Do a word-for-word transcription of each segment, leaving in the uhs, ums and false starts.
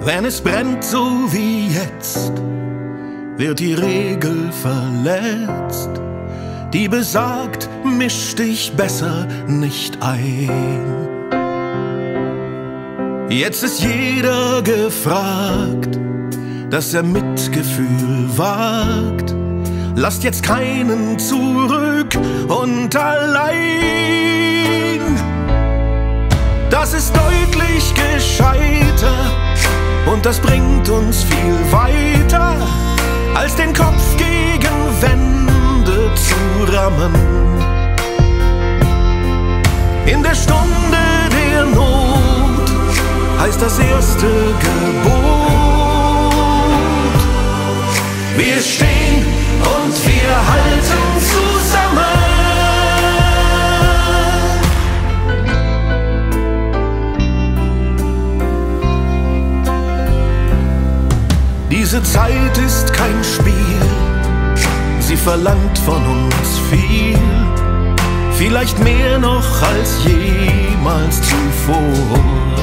Wenn es brennt so wie jetzt, wird die Regel verletzt, die besagt, misch dich besser nicht ein. Jetzt ist jeder gefragt, dass er Mitgefühl wagt. Lasst jetzt keinen zurück und allein. Das ist deutlich gescheiter und das bringt uns viel weiter, als den Kopf gegen Wände zu rammen. In der Stunde der Not heißt das erste Gebot: Wir stehen und wir halten zusammen. Diese Zeit ist kein Spiel, sie verlangt von uns viel, vielleicht mehr noch als jemals zuvor.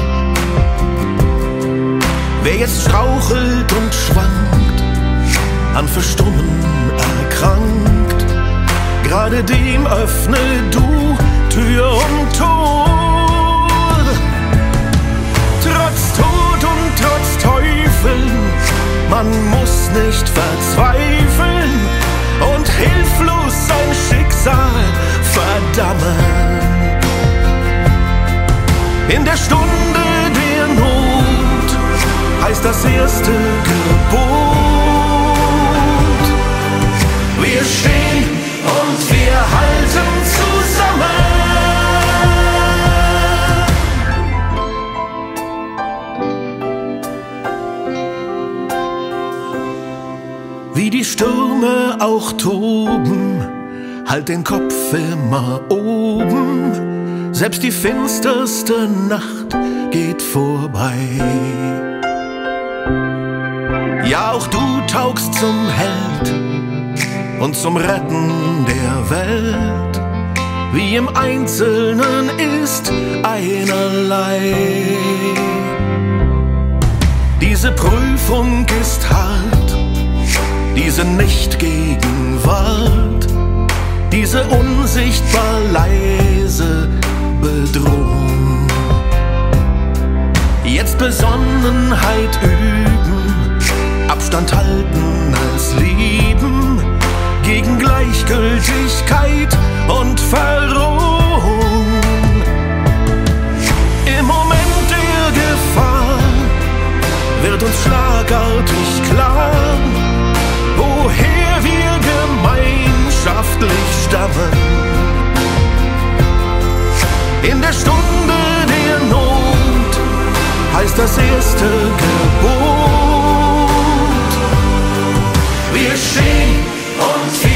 Wer jetzt strauchelt und schwankt, an Verstummen erkrankt, gerade dem öffne du Tür und Tor. Trotz Tod und trotz Teufeln, man muss nicht verzweifeln und hilflos sein Schicksal verdammen. In der Stunde der Not heißt das erste Gebot: Wir stehen und wir halten zusammen. Wie die Stürme auch toben, halt den Kopf immer oben. Selbst die finsterste Nacht geht vorbei. Ja, auch du taugst zum Held und zum Retten der Welt. Wie im Einzelnen ist einerlei. Diese Prüfung ist hart, diese Nicht-Gegenwart, diese unsichtbar leise Bedrohung. Jetzt Besonnenheit üben, Abstand halten als lieben, gegen Gleichgültigkeit und Verrohung. Im Moment der Gefahr wird uns schlagartig klar, woher wir gemeinschaftlich stammen. In der Stunde der Not heißt das erste Gebot: Wir stehen und wir